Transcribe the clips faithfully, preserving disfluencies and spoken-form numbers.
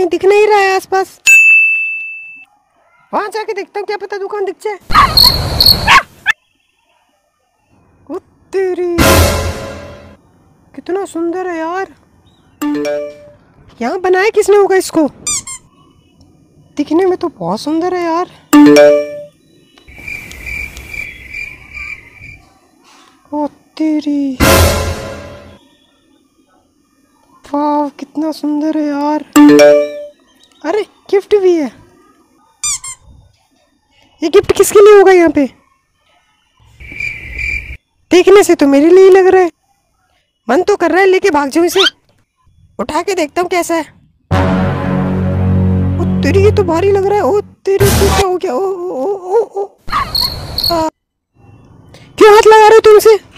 दिख नहीं रहा है आसपास। वहां जाके देखता हूँ, क्या पता दुकान दिख जाए। ओ तेरी, कितना सुंदर है यार। यहाँ बनाया किसने होगा इसको? दिखने में तो बहुत सुंदर है यार। ओ तेरी, वाह कितना सुंदर है यार। अरे गिफ्ट भी है। ये गिफ्ट किसके लिए होगा यहाँ पे? देखने से तो मेरे लिए ही लग रहा है। मन तो कर रहा है लेके भाग जाऊं इसे। उठा के देखता हूँ कैसा है। ओ तेरी, ये तो भारी लग रहा है। ओ तेरी, क्या हो गया? ओ ओ ओ ओ, ओ। आ, क्यों हाथ लगा रहे हो तुम इसे?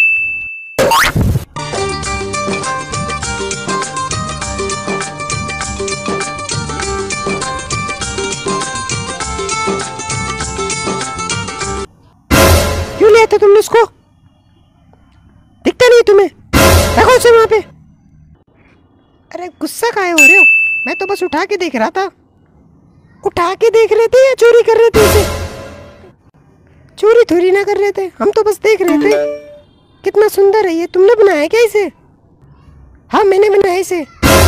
क्यों लिया था तुमने उसको? दिखता नहीं तुम्हें? रखो उसे वहां पे। अरे गुस्सा काहे हो रहे हो? मैं तो बस उठा के देख रहा था। उठा के देख रहे थे या चोरी कर रहे थे इसे? चोरी थोड़ी ना कर रहे थे, हम तो बस देख रहे थे। कितना सुंदर है ये। तुमने बनाया क्या इसे? हाँ मैंने बनाया इसे।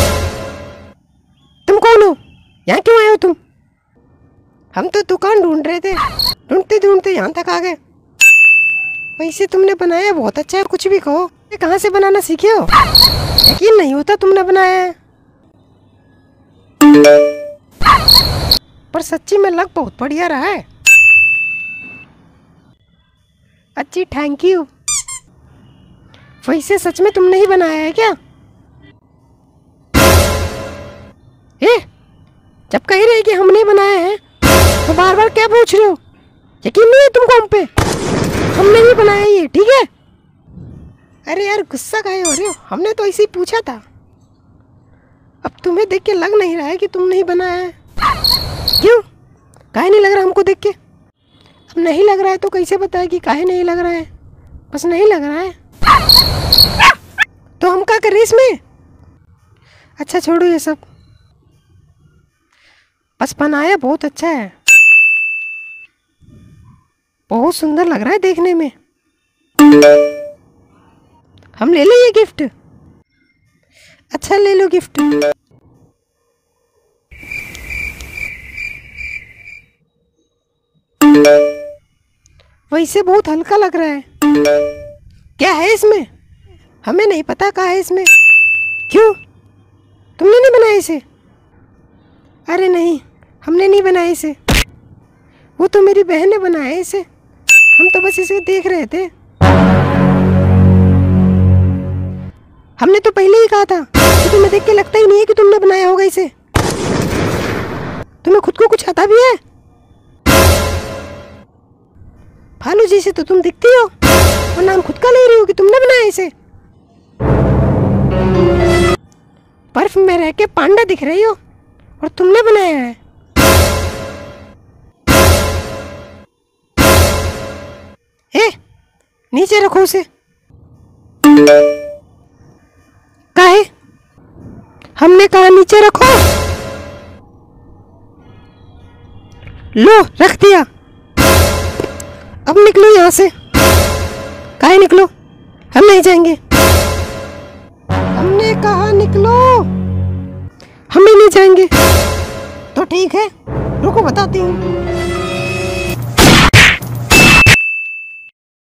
तुम कौन हो? यहाँ क्यों आए हो तुम? हम तो दुकान ढूंढ रहे थे, ढूंढते ढूंढते यहाँ तक आ गए। वैसे तुमने बनाया बहुत अच्छा है, कुछ भी कहो। ये कहाँ से बनाना सीखे हो? यकीन नहीं होता तुमने बनाया है। पर सच्ची में लग बहुत बढ़िया रहा है। अच्छी, थैंक यू। वैसे सच में तुमने ही बनाया है क्या? ए, जब कह रहे कि हमने बनाया है तो बार बार क्या पूछ रहे हो? यकीन नहीं है तुमको हम पे? हमने ही बनाया ये, ठीक है? अरे यार गुस्सा काहे हो रहे हो? हमने तो ऐसे ही पूछा था। अब तुम्हें देख के लग नहीं रहा है कि तुमने ही बनाया है। क्यों? काहे नहीं लग रहा हमको देख के? अब नहीं लग रहा है तो कैसे बताए कि काहे नहीं लग रहा है? बस नहीं लग रहा है तो हम क्या करें इसमें? अच्छा छोड़ो ये सब, बस बनाया बहुत अच्छा है। बहुत सुंदर लग रहा है देखने में। हम ले लें ये गिफ्ट? अच्छा ले लो गिफ्ट। वैसे बहुत हल्का लग रहा है। क्या है इसमें? हमें नहीं पता क्या है इसमें। क्यों? तुमने नहीं बनाया इसे? अरे नहीं, हमने नहीं बनाया इसे। वो तो मेरी बहन ने बनाया है इसे। हम तो बस इसे देख रहे थे। हमने तो पहले ही कहा था कि तुम्हें देख के लगता ही नहीं है कि तुमने बनाया होगा इसे। तुम्हें खुद को कुछ आता भी है? फालू जी से तो तुम दिखती हो, और नाम खुद का ले रही हो कि तुमने बनाया इसे। बर्फ में रह के पांडा दिख रही हो और तुमने बनाया है। ए, नीचे रखो उसे। काहे? हमने कहा नीचे रखो। लो रख दिया। अब निकलो यहाँ से। काहे निकलो? हम नहीं जाएंगे। हमने कहा निकलो। हम ही नहीं जाएंगे। तो ठीक है, रुको बताती हूँ।